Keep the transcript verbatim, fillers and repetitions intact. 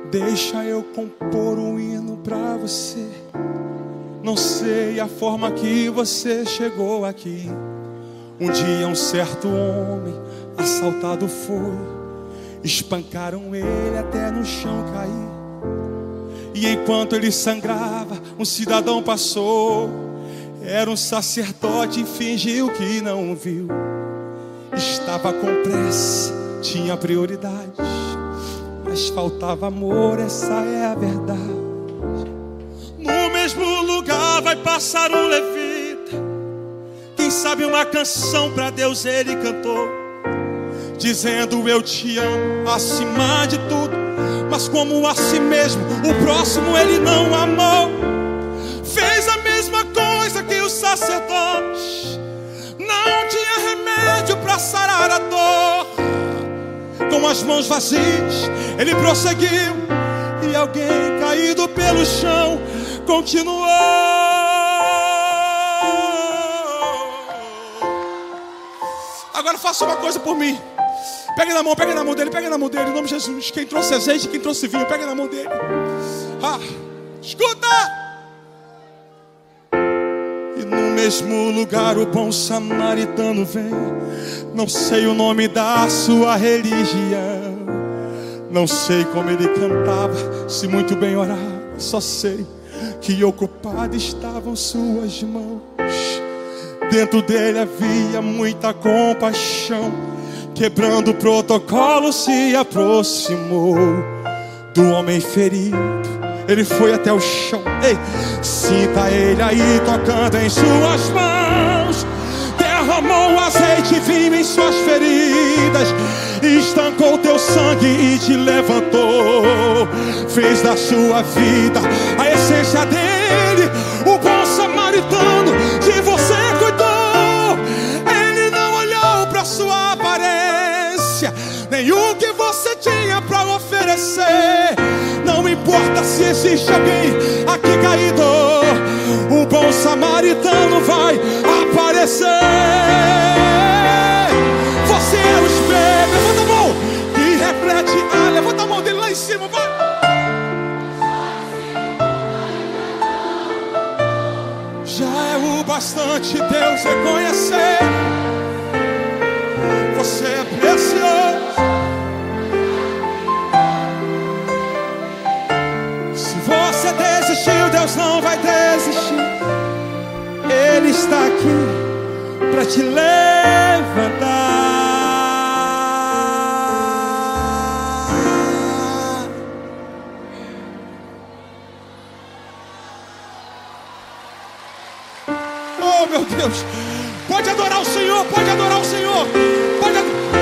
Deixa eu compor um hino pra você. Não sei a forma que você chegou aqui. Um dia um certo homem assaltado foi. Espancaram ele até no chão cair. E enquanto ele sangrava, um cidadão passou. Era um sacerdote e fingiu que não viu. Estava com pressa, tinha prioridades, mas faltava amor, essa é a verdade. No mesmo lugar vai passar um levita. Quem sabe uma canção pra Deus ele cantou, dizendo eu te amo acima de tudo. Mas como a si mesmo, o próximo ele não amou. Fez a mesma coisa que o sacerdote. Não tinha remédio pra sarar a dor. Com as mãos vazias ele prosseguiu, e alguém caído pelo chão continuou. Agora faça uma coisa por mim. Pega na mão, pega na mão dele, pega na mão dele, em nome de Jesus. Quem trouxe azeite, quem trouxe vinho, pega na mão dele. Ah, escuta! E no mesmo lugar o bom samaritano vem. Não sei o nome da sua religião, não sei como ele cantava, se muito bem orava. Só sei que ocupadas estavam suas mãos. Dentro dele havia muita compaixão. Quebrando o protocolo se aproximou do homem ferido. Ele foi até o chão. Ei, sinta ele aí tocando em suas mãos. Derramou azeite e vinho em suas feridas. Estancou teu sangue e te levantou. Fez da sua vida a essência dele. O bom samaritano de você cuidou. Ele não olhou para sua aparência, nem o que você tinha para oferecer. Não importa se existe alguém aqui caído, o bom samaritano vai aparecer. Você é o espelho. Levanta a mão que reflete. Ah, levanta a mão dele lá em cima, vai. Já é o bastante Deus reconhecer. Você é precioso. Se você desistiu, Deus não vai desistir. Ele está aqui para te levantar. Oh, meu Deus. Pode adorar o Senhor, pode adorar o Senhor. Pode adorar.